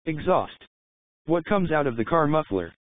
Exhaust. What comes out of the car muffler?